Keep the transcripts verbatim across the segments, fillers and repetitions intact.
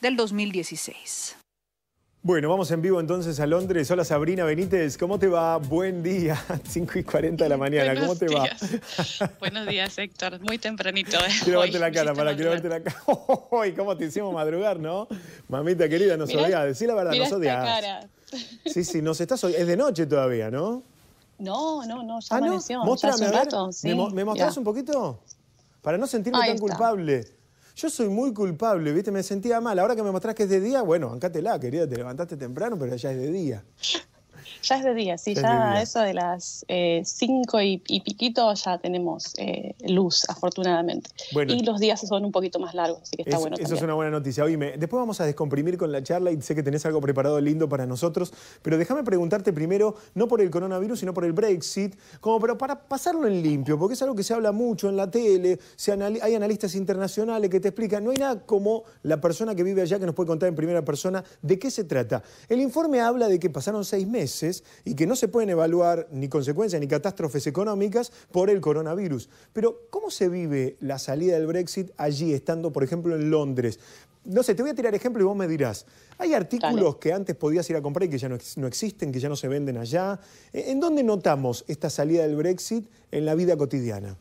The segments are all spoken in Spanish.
del dos mil dieciséis. Bueno, vamos en vivo entonces a Londres. Hola Sabrina Benítez, ¿cómo te va? Buen día, cinco y cuarenta de la mañana, ¿cómo te va? Buenos días, Héctor, muy tempranito. ¿eh? Quiero Hoy, verte la cara, para quiero verte la cara. Hoy, ¿cómo te hicimos madrugar, no? Mamita querida, nos Mirá, odiás, decí la verdad, mirá nos odiás. esta cara. Sí, sí, nos estás odiando. Es de noche todavía, ¿no? No, no, no, ya Ah, ¿no? amaneció. Mostrame, ya hace un a ver. rato, sí, ¿Me, mo- ¿Me mostrás ya. un poquito? Para no sentirme Ahí tan está. culpable. Yo soy muy culpable, ¿viste? Me sentía mal. Ahora que me mostrás que es de día, bueno, bancátela, querida, te levantaste temprano, pero ya es de día. Ya es de día, sí, Ya ya, es de día. eso de las eh, cinco y, y piquito ya tenemos eh, luz, afortunadamente. Bueno. Y los días son un poquito más largos, así que está Es- bueno eso también. es una buena noticia. Oíme, después vamos a descomprimir con la charla y sé que tenés algo preparado lindo para nosotros, pero déjame preguntarte primero, no por el coronavirus, sino por el Brexit, como pero para pasarlo en limpio, porque es algo que se habla mucho en la tele, se anali- hay analistas internacionales que te explican, no hay nada como la persona que vive allá que nos puede contar en primera persona de qué se trata. El informe habla de que pasaron seis meses y que no se pueden evaluar ni consecuencias ni catástrofes económicas por el coronavirus. Pero, ¿cómo se vive la salida del Brexit allí, estando, por ejemplo, en Londres? No sé, te voy a tirar ejemplo y vos me dirás. ¿Hay artículos Dale. que antes podías ir a comprar y que ya no, ex- no existen, que ya no se venden allá? ¿En dónde notamos esta salida del Brexit en la vida cotidiana?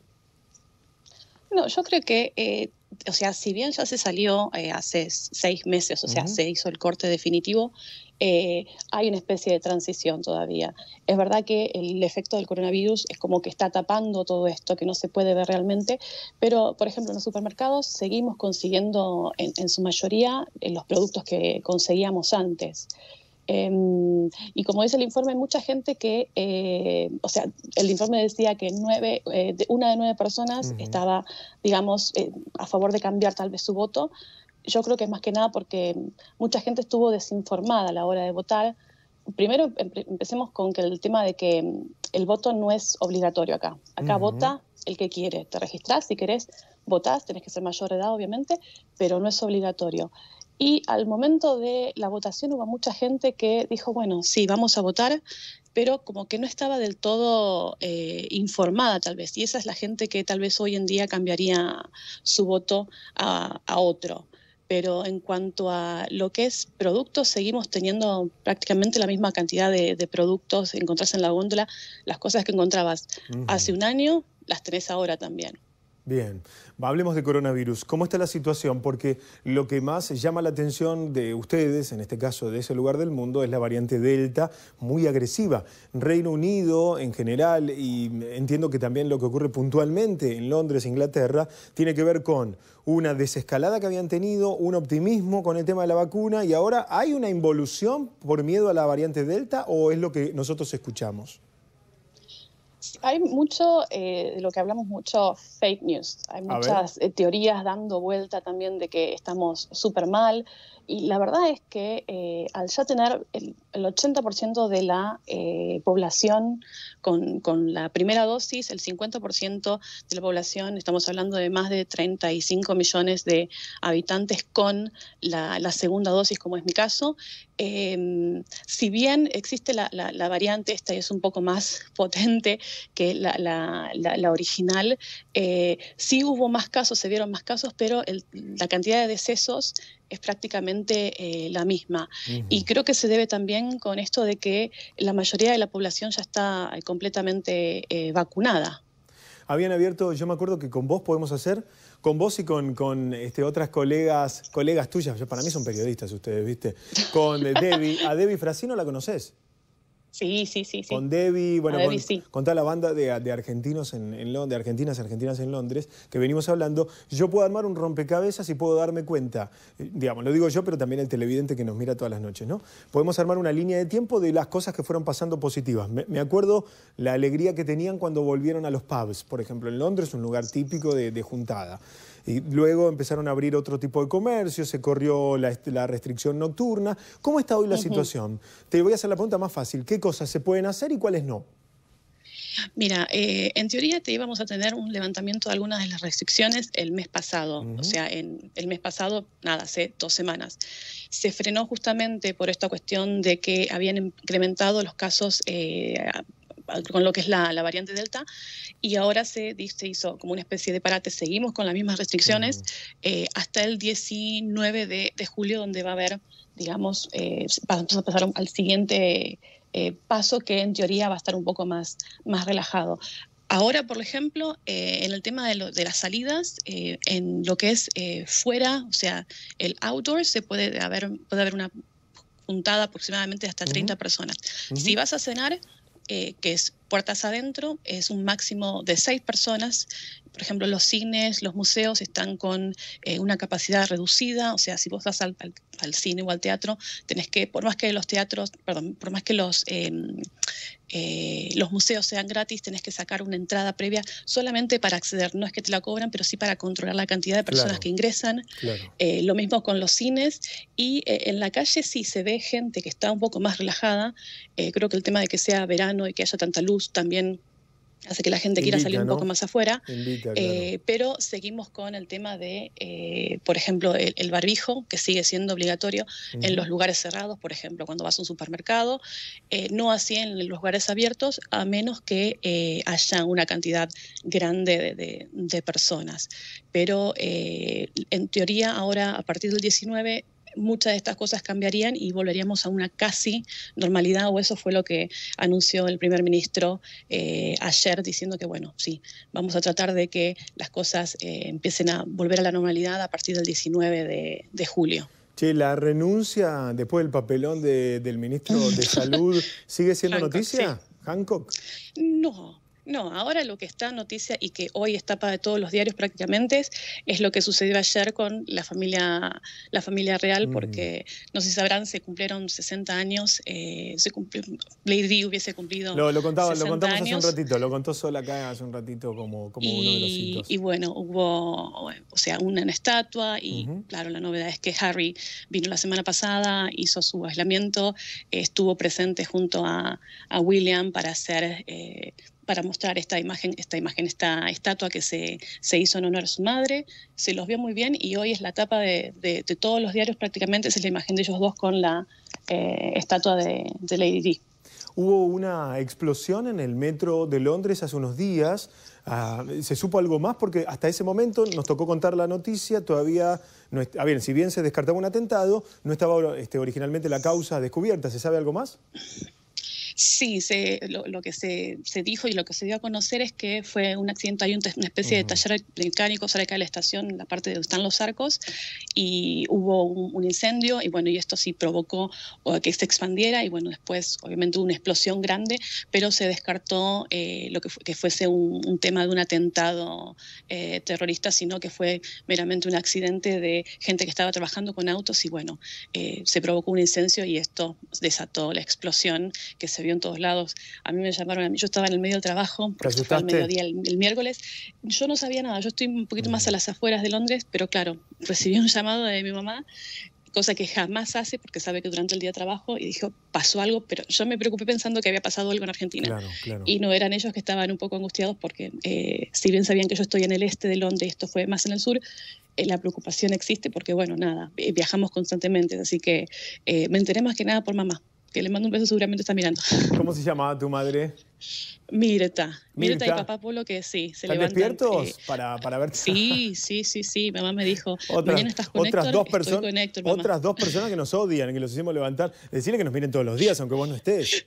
No, yo creo que, eh, o sea, si bien ya se salió eh, hace seis meses, o sea, Ujú. se hizo el corte definitivo, eh, hay una especie de transición todavía. Es verdad que el efecto del coronavirus es como que está tapando todo esto, que no se puede ver realmente, pero, por ejemplo, en los supermercados seguimos consiguiendo, en, en su mayoría, eh, los productos que conseguíamos antes. Eh, y como dice el informe, hay mucha gente que, eh, o sea, el informe decía que nueve, eh, de, una de nueve personas Ujú. estaba, digamos, eh, a favor de cambiar tal vez su voto. Yo creo que es más que nada porque mucha gente estuvo desinformada a la hora de votar. Primero, empe- empecemos con que el tema de que el voto no es obligatorio acá. Acá Ujú. vota el que quiere. Te registrás, si querés, votás, tenés que ser mayor de edad, obviamente, pero no es obligatorio. Y al momento de la votación hubo mucha gente que dijo, bueno, sí, vamos a votar, pero como que no estaba del todo eh, informada tal vez. Y esa es la gente que tal vez hoy en día cambiaría su voto a, a otro. Pero en cuanto a lo que es productos, seguimos teniendo prácticamente la misma cantidad de, de productos, encontrás en la góndola. Las cosas que encontrabas Ujú. hace un año, las tenés ahora también. Bien, hablemos de coronavirus. ¿Cómo está la situación? Porque lo que más llama la atención de ustedes, en este caso de ese lugar del mundo, es la variante Delta, muy agresiva. Reino Unido en general, y entiendo que también lo que ocurre puntualmente en Londres, Inglaterra, tiene que ver con una desescalada que habían tenido, un optimismo con el tema de la vacuna, y ahora ¿hay una involución por miedo a la variante Delta o es lo que nosotros escuchamos? Hay mucho, eh, de lo que hablamos mucho, fake news. Hay A ver. muchas eh, teorías dando vuelta también de que estamos súper mal. Y la verdad es que eh, al ya tener el, el ochenta por ciento de la eh, población con, con la primera dosis, el cincuenta por ciento de la población, estamos hablando de más de treinta y cinco millones de habitantes con la, la segunda dosis, como es mi caso, eh, si bien existe la, la, la variante esta y es un poco más potente que la, la, la, la original, eh, sí hubo más casos, se dieron más casos, pero el, la cantidad de decesos es prácticamente eh, la misma. Ujú. Y creo que se debe también con esto de que la mayoría de la población ya está eh, completamente eh, vacunada. Habían abierto, yo me acuerdo que con vos podemos hacer, con vos y con, con este, otras colegas, colegas tuyas, yo- para mí son periodistas ustedes, ¿viste? Con eh, Debbie, a Debbie Frasino la conoces. Sí, sí, sí, sí. Con Debbie, bueno, A Debbie, con, sí. con toda la banda de, de argentinos en, en Londres, de argentinas, argentinas en Londres, que venimos hablando, yo puedo armar un rompecabezas y puedo darme cuenta, eh, digamos, lo digo yo, pero también el televidente que nos mira todas las noches, ¿no? Podemos armar una línea de tiempo de las cosas que fueron pasando positivas. Me, me acuerdo la alegría que tenían cuando volvieron a los pubs, por ejemplo, en Londres, un lugar típico de, de juntada. Y luego empezaron a abrir otro tipo de comercio, se corrió la, la restricción nocturna. ¿Cómo está hoy la Ujú. situación? Te voy a hacer la pregunta más fácil. ¿Qué cosas se pueden hacer y cuáles no? Mira, eh, en teoría te íbamos a tener un levantamiento de algunas de las restricciones el mes pasado, Ujú. o sea, en el mes pasado, nada, hace dos semanas. Se frenó justamente por esta cuestión de que habían incrementado los casos eh, con lo que es la, la variante Delta, y ahora se, se hizo como una especie de parate. Seguimos con las mismas restricciones uh-huh. eh, hasta el diecinueve de, de julio, donde va a haber, digamos, eh, vamos a pasar al siguiente eh, paso, que en teoría va a estar un poco más, más relajado. Ahora, por ejemplo, eh, en el tema de, lo, de las salidas, eh, en lo que es eh, fuera, o sea, el outdoor, se puede haber, puede haber una juntada aproximadamente hasta treinta uh-huh. personas. Uh-huh. Si vas a cenar, eh, que es puertas adentro, es un máximo de seis personas. Por ejemplo, los cines, los museos están con eh, una capacidad reducida, o sea, si vos vas al, al, al cine o al teatro, tenés que, por más que los teatros, perdón, por más que los, eh, eh, los museos sean gratis, tenés que sacar una entrada previa solamente para acceder. No es que te la cobran, pero sí para controlar la cantidad de personas claro. que ingresan. Claro. Eh, lo mismo con los cines. Y eh, en la calle sí se ve gente que está un poco más relajada. Eh, creo que el tema de que sea verano y que haya tanta luz también hace que la gente quiera Invita, salir un ¿no? poco más afuera, Invita, eh, claro. pero seguimos con el tema de, eh, por ejemplo, el, el barbijo, que sigue siendo obligatorio uh-huh. en los lugares cerrados, por ejemplo, cuando vas a un supermercado, eh, no así en los lugares abiertos, a menos que eh, haya una cantidad grande de, de, de personas. Pero eh, en teoría ahora, a partir del diecinueve, muchas de estas cosas cambiarían y volveríamos a una casi normalidad, o eso fue lo que anunció el primer ministro eh, ayer, diciendo que, bueno, sí, vamos a tratar de que las cosas eh, empiecen a volver a la normalidad a partir del diecinueve de, de julio. Che, ¿la renuncia después del papelón de, del ministro de Salud sigue siendo Hancock, noticia? Sí. ¿Hancock? No. No, ahora lo que está noticia y que hoy está para todos los diarios prácticamente es lo que sucedió ayer con la familia, la familia real, porque mm. no sé si sabrán, se cumplieron sesenta años, eh, se cumplió, Lady Di hubiese cumplido Lo, lo, contaba, sesenta lo contamos años. hace un ratito, lo contó Sol acá hace un ratito como, como y, uno de los hitos. Y bueno, hubo, o sea, una estatua y uh-huh. claro, la novedad es que Harry vino la semana pasada, hizo su aislamiento, eh, estuvo presente junto a, a William para hacer... Eh, para mostrar esta imagen, esta imagen, esta estatua que se, se hizo en honor a su madre. Se los vio muy bien y hoy es la tapa de, de, de todos los diarios prácticamente, es la imagen de ellos dos con la eh, estatua de, de Lady Di. Hubo una explosión en el metro de Londres hace unos días. Uh, ¿Se supo algo más? Porque hasta ese momento nos tocó contar la noticia, todavía, no est- a ver, si bien se descartaba un atentado, no estaba este, originalmente la causa descubierta. ¿Se sabe algo más? Sí, se, lo, lo que se, se dijo y lo que se dio a conocer es que fue un accidente, hay un, una especie uh-huh. de taller mecánico cerca de la estación, en la parte donde están los arcos, y hubo un, un incendio, y bueno, y esto sí provocó que se expandiera, y bueno, después obviamente hubo una explosión grande, pero se descartó eh, lo que, fue, que fuese un, un tema de un atentado eh, terrorista, sino que fue meramente un accidente de gente que estaba trabajando con autos, y bueno, eh, se provocó un incendio y esto desató la explosión que se vio en todos lados. A mí me llamaron, a mí yo estaba en el medio del trabajo, porque esto fue al mediodía el, el miércoles. Yo no sabía nada, yo estoy un poquito más a las afueras de Londres, pero claro, recibí un llamado de mi mamá, cosa que jamás hace porque sabe que durante el día trabajo, y dijo, pasó algo, pero yo me preocupé pensando que había pasado algo en Argentina. Claro, claro. Y no eran ellos, que estaban un poco angustiados porque eh, si bien sabían que yo estoy en el este de Londres, esto fue más en el sur, eh, la preocupación existe porque, bueno, nada, eh, viajamos constantemente, así que eh, me enteré más que nada por mamá, que le mando un beso, seguramente está mirando. ¿Cómo se llamaba tu madre? Mirta. Mirta y papá Polo, que sí, se ¿Están levantan. despiertos eh, para, para verte? Sí, sí, sí, sí. Mamá me dijo, otras, mañana estás con otras Héctor, dos estoy personas, con Héctor, mamá. Otras dos personas que nos odian, que los hicimos levantar. Decirle que nos miren todos los días, aunque vos no estés.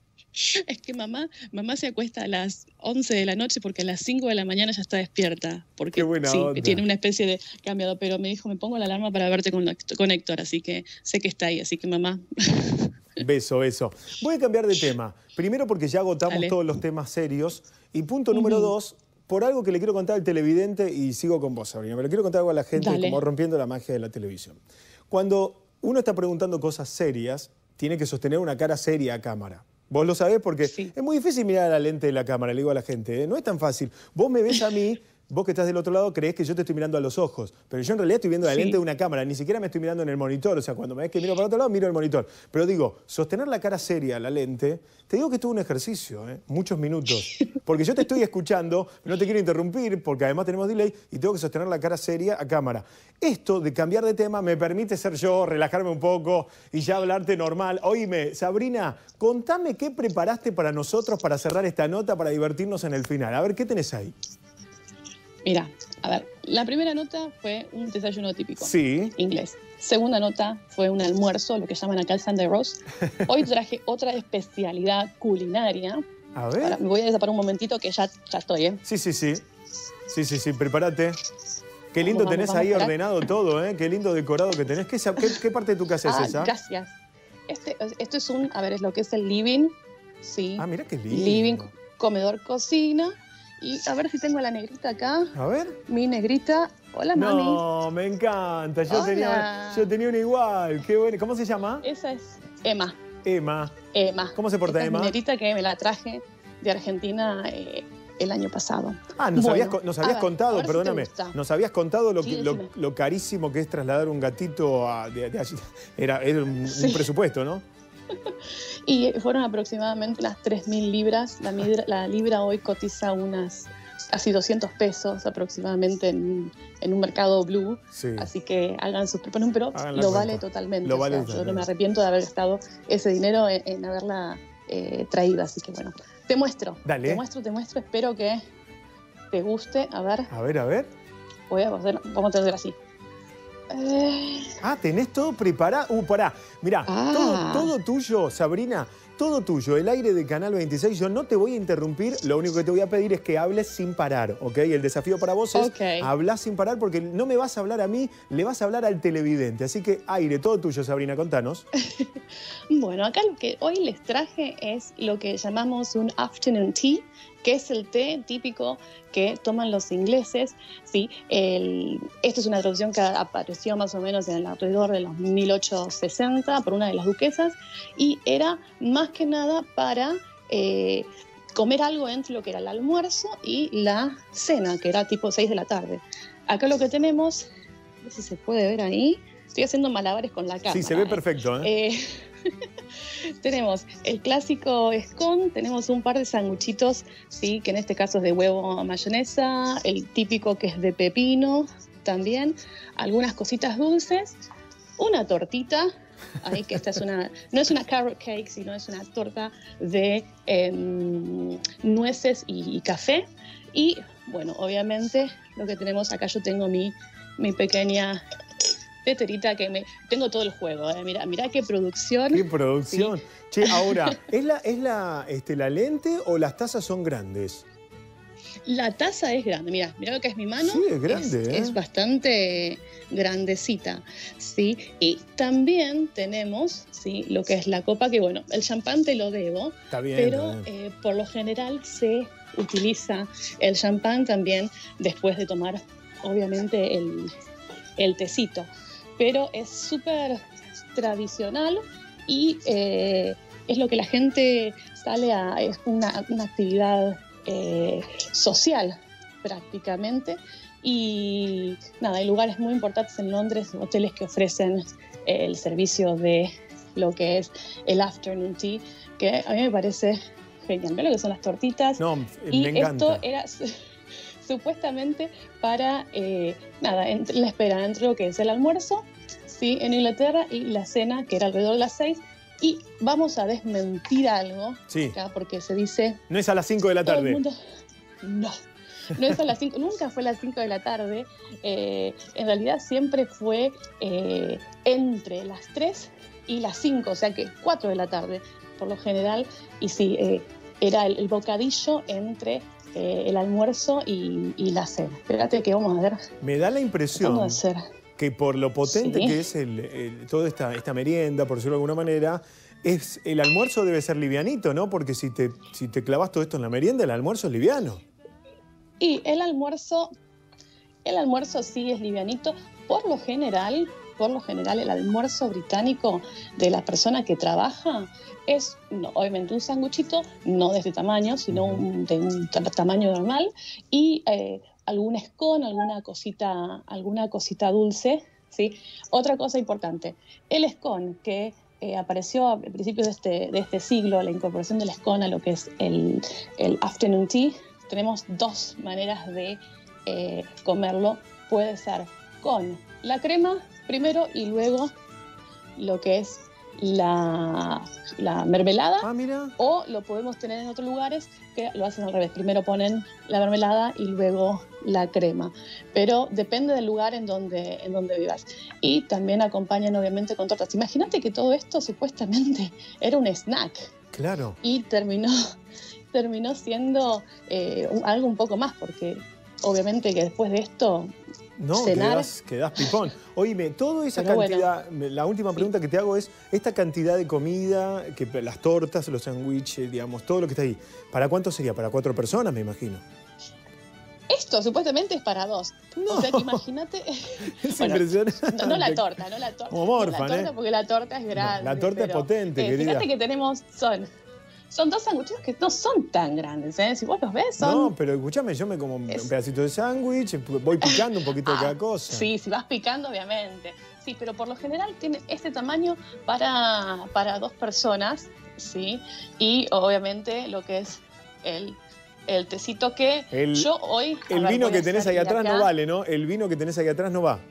Es que mamá, mamá se acuesta a las once de la noche porque a las cinco de la mañana ya está despierta. Porque Qué buena sí, onda. Tiene una especie de cambiado, pero me dijo, me pongo la alarma para verte con, con Héctor, así que sé que está ahí, así que mamá... Beso, beso. Voy a cambiar de tema. Primero porque ya agotamos Dale. todos los temas serios. Y punto número uh-huh. dos, por algo que le quiero contar al televidente, y sigo con vos, Sabrina, pero le quiero contar algo a la gente, Dale. como rompiendo la magia de la televisión. Cuando uno está preguntando cosas serias, tiene que sostener una cara seria a cámara. Vos lo sabés porque sí. es muy difícil mirar a la lente de la cámara, le digo a la gente, ¿eh? No es tan fácil. Vos me ves a mí vos que estás del otro lado creés que yo te estoy mirando a los ojos, pero yo en realidad estoy viendo la Sí. lente de una cámara, ni siquiera me estoy mirando en el monitor, o sea, cuando me ves que miro para otro lado, miro el monitor. Pero digo, sostener la cara seria a la lente, te digo que es todo un ejercicio, ¿eh? Muchos minutos. Porque yo te estoy escuchando, no te quiero interrumpir, porque además tenemos delay, y tengo que sostener la cara seria a cámara. Esto de cambiar de tema me permite ser yo, relajarme un poco y ya hablarte normal. Oíme, Sabrina, contame qué preparaste para nosotros para cerrar esta nota, para divertirnos en el final. A ver, ¿qué tenés ahí? Mira, a ver, la primera nota fue un desayuno típico. Sí. Inglés. Segunda nota fue un almuerzo, lo que llaman acá el Sunday roast. Hoy traje otra especialidad culinaria. A ver. Ahora, me voy a desaparar un momentito que ya, ya estoy, ¿eh? Sí, sí, sí. Sí, sí, sí, prepárate. Qué lindo Vamos, tenés vamos, ahí vamos, ordenado todo, ¿eh? Qué lindo decorado que tenés. ¿Qué, qué, qué parte de tu casa Ah, es esa? gracias. Este, esto es un, a ver, es lo que es el living, sí. Ah, mira qué lindo. Living, comedor, cocina. Y a ver si tengo a la negrita acá. A ver. Mi negrita. Hola, mami. No, me encanta. Yo Hola. tenía, yo tenía una igual. Qué bueno. ¿Cómo se llama? Esa es Emma. Emma. Emma. ¿Cómo se porta Esta Emma? Es mi negrita que me la traje de Argentina eh, el año pasado. Ah, nos Bueno, habías, co- nos a habías ver, contado, a ver si te perdóname. gusta. Nos habías contado lo, Sí, que, lo, decime. lo carísimo que es trasladar un gatito a, de, de allí. Era, era un, un Sí. presupuesto, ¿no? Y fueron aproximadamente unas tres mil libras. La, midra- la libra hoy cotiza unas casi doscientos pesos aproximadamente en, en un mercado blue. Sí. Así que hagan sus preparaciones, pero Hagan la lo cuenta. vale totalmente. Lo O sea, vale yo no totalmente. me arrepiento de haber gastado ese dinero en, en haberla eh, traído. Así que bueno, te muestro. Dale. Te muestro, te muestro. Espero que te guste. A ver, A ver, a ver. voy a hacer, vamos a hacer así. Eh, Ah, tenés todo preparado. Uh, pará. Mirá, Ah. todo, todo tuyo, Sabrina, todo tuyo. El aire de Canal veintiséis, yo no te voy a interrumpir. Lo único que te voy a pedir es que hables sin parar, ¿ok? El desafío para vos es Ok. hablar sin parar porque no me vas a hablar a mí, le vas a hablar al televidente. Así que aire, todo tuyo, Sabrina, contanos. Bueno, acá lo que hoy les traje es lo que llamamos un afternoon tea, que es el té típico que toman los ingleses. ¿Sí? El, esto es una traducción que apareció más o menos en el alrededor de los mil ochocientos sesenta por una de las duquesas y era más que nada para eh, comer algo entre lo que era el almuerzo y la cena, que era tipo seis de la tarde. Acá lo que tenemos, a ver si se puede ver ahí, estoy haciendo malabares con la cámara. Sí, se ve ¿eh? perfecto, ¿eh? Eh, tenemos el clásico scone, tenemos un par de sanguchitos, ¿sí? Que en este caso es de huevo mayonesa, el típico que es de pepino también, algunas cositas dulces, una tortita, ahí que esta es una, no es una carrot cake, sino es una torta de eh, nueces y, y café. Y bueno, obviamente lo que tenemos acá, yo tengo mi, mi pequeña teterita que me... Tengo todo el juego, ¿eh? Mira, mira qué producción. ¡Qué producción! Sí. Che, ahora, ¿es la, es la, este, la lente o las tazas son grandes? La taza es grande, mira, mira lo que es mi mano. Sí, es grande, Es, ¿eh? es bastante grandecita, ¿sí? Y también tenemos, ¿sí? Lo que es la copa, que bueno, el champán te lo debo, Está bien. pero está bien. eh, por lo general se utiliza el champán también después de tomar, obviamente, el, el tecito. Pero es súper tradicional y eh, es lo que la gente sale a... Es una, una actividad eh, social prácticamente. Y nada, hay lugares muy importantes en Londres, hoteles que ofrecen eh, el servicio de lo que es el afternoon tea, que a mí me parece genial. Mira lo que son las tortitas. No, y me encanta. esto era su- supuestamente para, eh, nada, entre, la espera entre lo que es el almuerzo, ¿sí? En Inglaterra y la cena, que era alrededor de las seis. Y vamos a desmentir algo Sí. acá, porque se dice... No es a las cinco de la Todo el tarde. mundo... No, no es a las cinco, nunca fue a las cinco de la tarde. Eh, en realidad siempre fue eh, entre las tres y las cinco, o sea que cuatro de la tarde, por lo general. Y sí, eh, era el, el bocadillo entre eh, el almuerzo y, y la cena. Espérate que vamos a ver. Me da la impresión Vamos a hacer. que por lo potente Sí. que es el, el- toda esta, esta merienda, por decirlo de alguna manera, es, el almuerzo debe ser livianito, ¿no? Porque si te, si te clavas todo esto en la merienda, el almuerzo es liviano. Y el almuerzo, el almuerzo sí es livianito. Por lo general, por lo general, el almuerzo británico de la persona que trabaja es, no, obviamente, un sanguchito, no de este tamaño, sino un- de un ta- tamaño normal, y eh, algún scone, alguna cosita, alguna cosita dulce, ¿sí? Otra cosa importante, el scone que eh, apareció a principios de este, de este siglo, la incorporación del scone a lo que es el, el afternoon tea, tenemos dos maneras de eh, comerlo. Puede ser con la crema primero y luego lo que es la, la mermelada. Ah, mira. O lo podemos tener en otros lugares que lo hacen al revés. Primero ponen la mermelada y luego la crema. Pero depende del lugar en donde, en donde vivas. Y también acompañan obviamente con tortas. Imagínate que todo esto supuestamente era un snack. Claro. Y terminó, terminó siendo eh, un, algo un poco más, porque obviamente que después de esto... No, cenar. quedás, quedás pipón. Oíme, toda esa Pero cantidad, bueno, la última pregunta sí. que te hago es, esta cantidad de comida, que las tortas, los sándwiches, digamos, todo lo que está ahí, ¿para cuánto sería? ¿Para cuatro personas, me imagino? Esto supuestamente es para dos. No. O sea que imagínate... Es bueno, impresionante. No, no la torta, no la torta. Como Morfan, no la torta, ¿eh? porque la torta es grande. No, la torta pero, es potente, eh, querida. Fíjate que tenemos... Son, son dos sanguchitos que no son tan grandes, ¿eh? Si vos los ves, son... No, pero escúchame, yo me como Es... un pedacito de sándwich, voy picando un poquito ah, de cada cosa. Sí, si vas picando, obviamente. Sí, pero por lo general tiene este tamaño para, para dos personas, ¿sí? Y obviamente lo que es el... El tecito que el, yo hoy... El ver, vino que tenés ahí atrás acá. no vale, ¿no? El vino que tenés ahí atrás no va.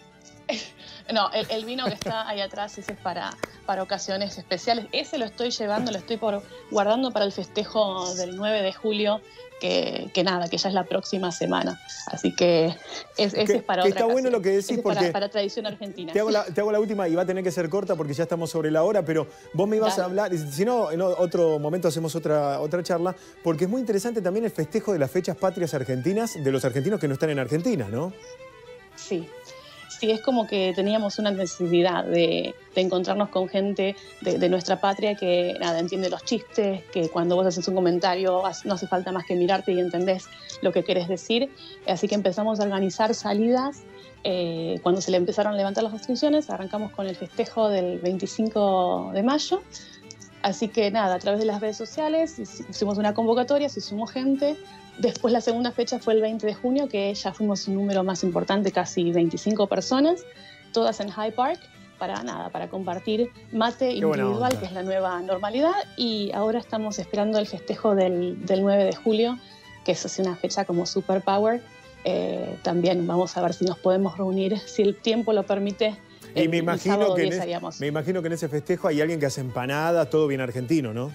No, el, el vino que está ahí atrás, ese es para, para ocasiones especiales. Ese lo estoy llevando, lo estoy por, guardando para el festejo del nueve de julio, que, que nada, que ya es la próxima semana. Así que es, ese que, es para que otra está bueno ocasión. lo que decís, ese porque... Para, para tradición argentina. Te hago, la, te hago la última y va a tener que ser corta porque ya estamos sobre la hora, pero vos me ibas Dale. a hablar, si no, en otro momento hacemos otra, otra charla, porque es muy interesante también el festejo de las fechas patrias argentinas, de los argentinos que no están en Argentina, ¿no? Sí. Sí, es como que teníamos una necesidad de, de encontrarnos con gente de, de nuestra patria que, nada, entiende los chistes, que cuando vos haces un comentario no hace falta más que mirarte y entendés lo que querés decir. Así que empezamos a organizar salidas. Eh, cuando se le empezaron a levantar las restricciones, arrancamos con el festejo del veinticinco de mayo. Así que nada, a través de las redes sociales hicimos una convocatoria, se sumó gente. Después la segunda fecha fue el veinte de junio, que ya fuimos un número más importante, casi veinticinco personas, todas en Hyde Park, para nada, para compartir mate Qué individual, que es la nueva normalidad. Y ahora estamos esperando el festejo del, del nueve de julio, que es así una fecha como super power. Eh, también vamos a ver si nos podemos reunir, si el tiempo lo permite. Y el, me imagino, el que en es, me imagino que en ese festejo hay alguien que hace empanadas, todo bien argentino, ¿no?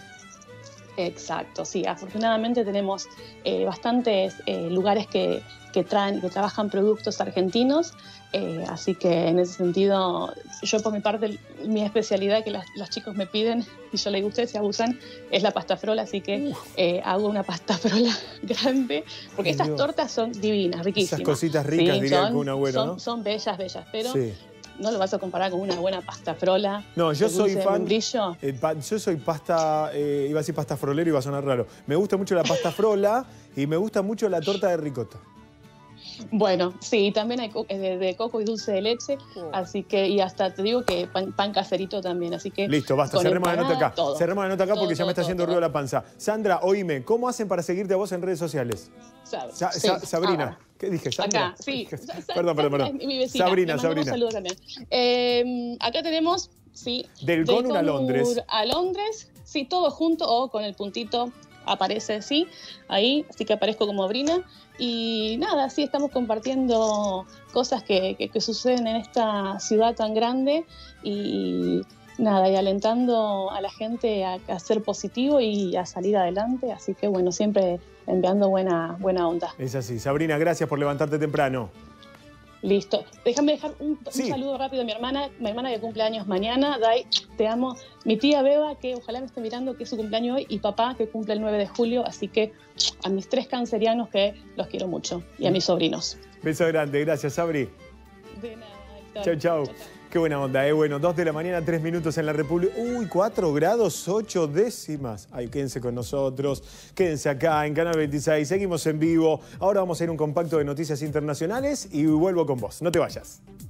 Exacto, sí. Afortunadamente tenemos eh, bastantes eh, lugares que, que traen, que trabajan productos argentinos, eh, así que en ese sentido, yo por mi parte, mi especialidad que las, los chicos me piden, y yo les digo, ustedes se abusan, es la pasta frola, así que eh, hago una pasta frola grande, porque Ay, estas Dios. tortas son divinas, riquísimas. Esas cositas ricas, sí, diría son, un abuelo, son, ¿no? Son bellas, bellas, pero... Sí. No lo vas a comparar con una buena pasta frola. No, yo soy fan. Eh, pa, yo soy pasta, eh, iba a decir pasta frolero y iba a sonar raro. Me gusta mucho la pasta frola y me gusta mucho la torta de ricota. Bueno, sí, también hay de, de coco y dulce de leche, oh. Así que, y hasta te digo que pan, pan caserito también, así que... Listo, basta, cerremos la nota acá. Todo, cerremos la nota acá todo, porque ya todo, me está haciendo todo, ruido todo. La panza. Sandra, oíme, ¿cómo hacen para seguirte a vos en redes sociales? Sab Sa sí. Sa Sabrina. Ah, ¿Qué dije? ¿Sandra? Acá, sí. Perdón, perdón, perdón. Mi vecina, Sabrina, Sabrina. Un saludo también. Eh, acá tenemos, sí... Del Conur a Londres. A Londres, sí, todo junto o con el puntito aparece, sí, ahí, así que aparezco como Sabrina. Y nada, sí, estamos compartiendo cosas que, que, que suceden en esta ciudad tan grande y nada, y alentando a la gente a, a ser positivo y a salir adelante. Así que bueno, siempre enviando buena, buena onda. Es así. Sabrina, gracias por levantarte temprano. Listo. Déjame dejar un, sí. un saludo rápido a mi hermana, mi hermana que cumple años mañana. Dai, te amo. Mi tía Beba, que ojalá me esté mirando, que es su cumpleaños hoy, y papá, que cumple el nueve de julio. Así que a mis tres cancerianos, que los quiero mucho, y a mis sobrinos. Beso grande. Gracias, Sabri. De nada, Héctor. Chau, chau. chau, chau. Qué buena onda, ¿eh? Bueno, dos de la mañana, tres minutos en la República. Uy, cuatro grados, ocho décimas. Ay, quédense con nosotros. Quédense acá en Canal veintiséis. Seguimos en vivo. Ahora vamos a ir a un compacto de noticias internacionales y vuelvo con vos. No te vayas.